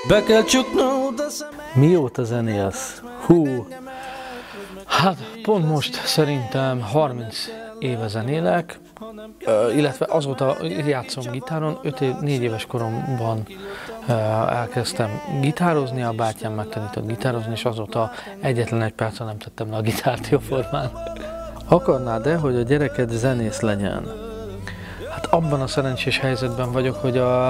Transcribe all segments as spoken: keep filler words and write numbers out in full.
Be kell csuknod a szemed. Mióta zenélsz? Hú, hát pont most szerintem harminc éve zenélek, illetve azóta játszom gitáron, öt év, négy éves koromban elkezdtem gitározni, a bátyám megtanított gitározni, és azóta egyetlen egy percre nem tettem le a gitárt jóformán. Akarnád-e, hogy a gyereked zenész legyen? Hát abban a szerencsés helyzetben vagyok, hogy a,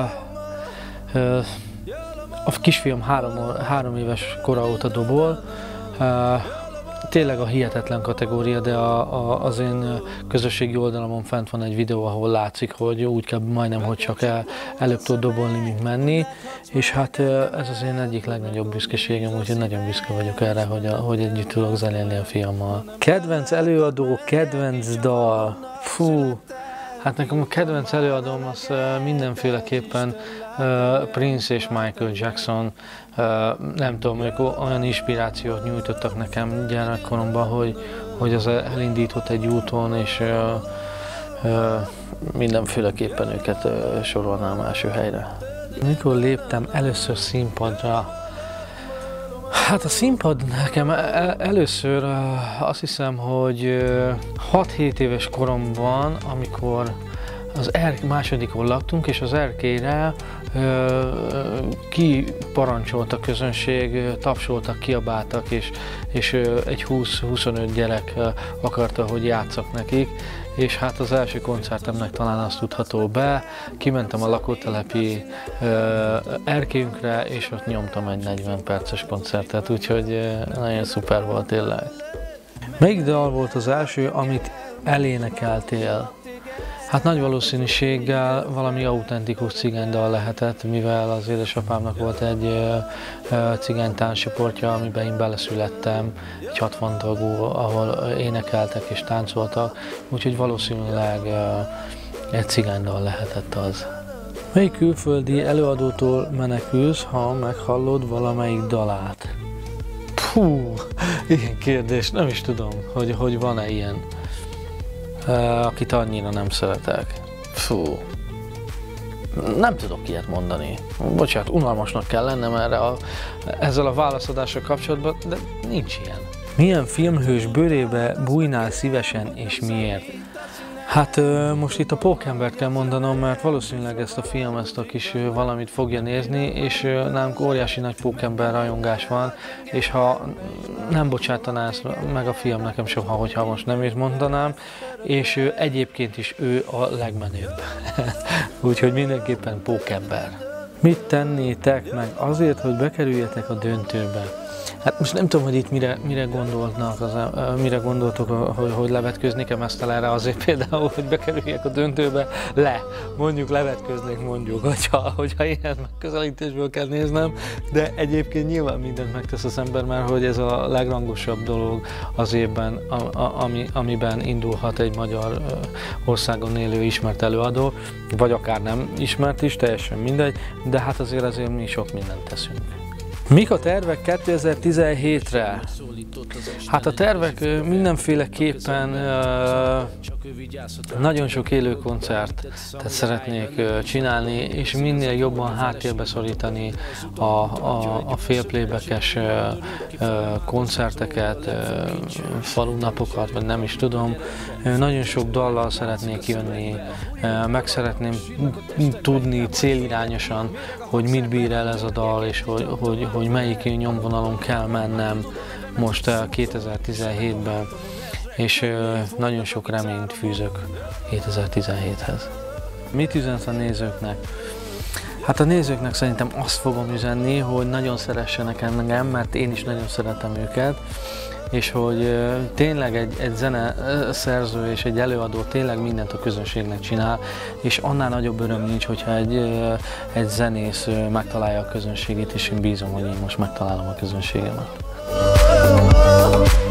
a kisfiam három, három éves kora óta dobol. Tényleg a hihetetlen kategória, de a, a, az én közösségi oldalamon fent van egy videó, ahol látszik, hogy úgy kell majdnem, hogy csak el, előbb tud dobolni, mint menni. És hát ez az én egyik legnagyobb büszkeségem, úgyhogy nagyon büszke vagyok erre, hogy, a, hogy együtt tudok zenélni a fiammal. Kedvenc előadó, kedvenc dal. Fú, hát nekem a kedvenc előadóm az mindenféleképpen Prince és Michael Jackson. Nem tudom, ők olyan inspirációt nyújtottak nekem gyermekkoromban, hogy, hogy az elindított egy úton, és mindenféleképpen őket sorolnám első helyre. Mikor léptem először színpadra? Hát a színpad nekem először azt hiszem, hogy hat-hét éves koromban, amikor az er, másodikon laktunk, és az erkélyre kiparancsolt a közönség, tapsoltak, kiabáltak, és, és egy húsz-huszonöt gyerek akarta, hogy játsszak nekik, és hát az első koncertemnek talán azt tudható be, kimentem a lakótelepi erkélyünkre, és ott nyomtam egy negyven perces koncertet, úgyhogy nagyon szuper volt tényleg. Melyik dal volt az első, amit elénekeltél? Hát nagy valószínűséggel valami autentikus cigánydal lehetett, mivel az édesapámnak volt egy cigánytáncsportja, amiben én beleszülettem, egy hatvan tagú, ahol énekeltek és táncoltak, úgyhogy valószínűleg egy cigánydal lehetett az. Melyik külföldi előadótól menekülsz, ha meghallod valamelyik dalát? Puh, ilyen kérdés, nem is tudom, hogy, hogy van-e ilyen. Uh, akit annyira nem szeretek. Fú. Nem tudok ilyet mondani. Bocsánat, unalmasnak kell lennem erre a, ezzel a válaszadással kapcsolatban, de nincs ilyen. Milyen filmhős bőrébe bújnál szívesen és miért? Hát most itt a Pókembert kell mondanom, mert valószínűleg ezt a film, ezt a kis valamit fogja nézni, és nálunk óriási nagy Pókember rajongás van, és ha nem bocsátaná ezt meg a fiam nekem soha, hogyha most nem is mondanám, és egyébként is ő a legmenőbb. Úgyhogy mindenképpen Pókember. Mit tennétek meg azért, hogy bekerüljetek a döntőbe? Hát most nem tudom, hogy itt mire, mire gondolnak, az, mire gondoltok, hogy, hogy levetkőznék-e mesztelenre azért például, hogy bekerüljek a döntőbe, le, mondjuk levetkőznék mondjuk, hogyha, hogyha ilyen megközelítésből kell néznem, de egyébként nyilván mindent megtesz az ember, mert hogy ez a legrangosabb dolog az évben, a, a, ami, amiben indulhat egy magyar országon élő ismert előadó, vagy akár nem ismert is, teljesen mindegy, de hát azért azért mi sok mindent teszünk. Mik a tervek kétezer-tizenhétre? Hát a tervek mindenféleképpen nagyon sok élő koncertet szeretnék csinálni, és minél jobban háttérbe szorítani a, a, a félplaybackes koncerteket, falunapokat, vagy nem is tudom. Nagyon sok dallal szeretnék jönni, meg szeretném tudni célirányosan, hogy mit bír el ez a dal, és hogy, hogy, hogy melyik nyomvonalon kell mennem most kétezer-tizenhétben, és nagyon sok reményt fűzök kétezer-tizenhéthez. Mit üzensz a nézőknek? Hát a nézőknek szerintem azt fogom üzenni, hogy nagyon szeressenek engem, mert én is nagyon szeretem őket, és hogy tényleg egy, egy zeneszerző és egy előadó tényleg mindent a közönségnek csinál, és annál nagyobb öröm nincs, hogyha egy, egy zenész megtalálja a közönségét, és én bízom, hogy én most megtalálom a közönségemet.